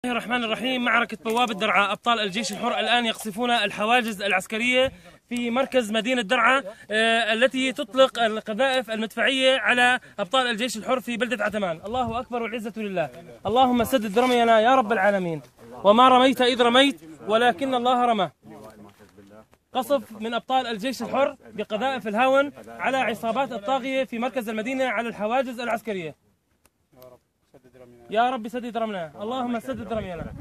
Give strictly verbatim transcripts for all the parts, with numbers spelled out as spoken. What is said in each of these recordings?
بسم الله الرحمن الرحيم. معركة بوابة درعا. أبطال الجيش الحر الآن يقصفون الحواجز العسكرية في مركز مدينة درعا آه التي تطلق القذائف المدفعية على أبطال الجيش الحر في بلدة عتمان. الله أكبر والعزة لله. اللهم سدد رمينا يا رب العالمين. وما رميت إذ رميت ولكن الله رمى. قصف من أبطال الجيش الحر بقذائف الهاون على عصابات الطاغية في مركز المدينة على الحواجز العسكرية. يا رب سدد رمينا. اللهم سدد رمينا.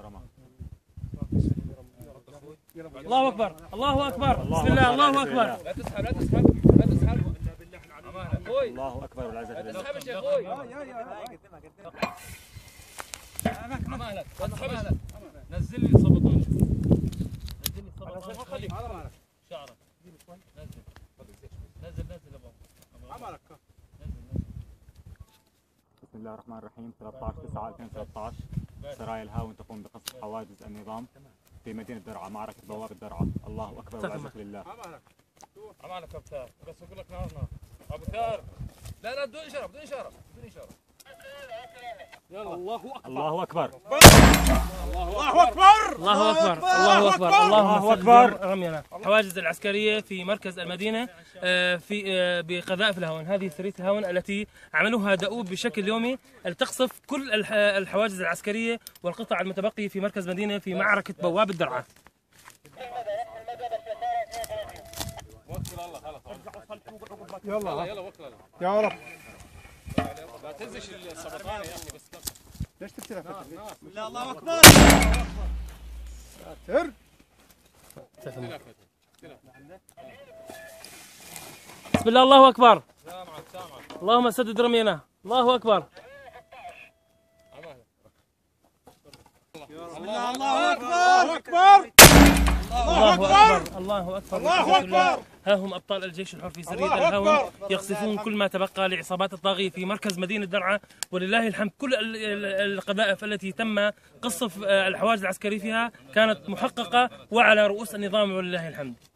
الله أكبر الله أكبر. بسم الله. الله أكبر. لا تسحب لا تسحب لا تسحب. الله أكبر والعزة بالله. لا تسحبش يا أخوي. أمانك لا تسحبش. نزل لي الصبطان. نزل لي الصبطان. ما خليك. شعرك. نزل. نزل نزل يا بابا. أمانك. بسم الله الرحمن الرحيم. ثلاثة عشر تسعة ألفين وثلاثة عشر سرايا الهاون تقوم بقصف حواجز النظام في مدينة درعا. معركة بوابة درعا. الله أكبر والعزة بالله. أمانك. أمانك يا بتار. بس أقول لك نار نار. أبو ثار. لا لا بدون إشارة بدون إشارة بدون إشارة. يلا. الله أكبر. الله أكبر. الله أكبر. الله أكبر. الله أكبر. الله أكبر. رمينا الحواجز العسكرية في مركز المدينة في بقذائف الهاون. هذه سرية الهاون التي عملوها دؤوب بشكل يومي لتقصف كل الحواجز العسكرية والقطع المتبقية في مركز مدينة في معركة بوابة درعا. يلا يلا وكل الله يا رب. لا تنزش السبطان يا اخي. بس ليش تبتلع فتر؟ بسم الله الله اكبر. ساتر. بسم الله. الله أكبر. سامعك سامعك. اللهم سدد رمينا. الله أكبر. الله الله اكبر اكبر. الله أكبر. الله أكبر. الله أكبر. ها هم أبطال الجيش الحر في سرية الهاون يقصفون كل ما تبقى لعصابات الطاغية في مركز مدينة درعا، ولله الحمد كل القذائف التي تم قصف الحواجز العسكرية فيها كانت محققة وعلى رؤوس النظام ولله الحمد.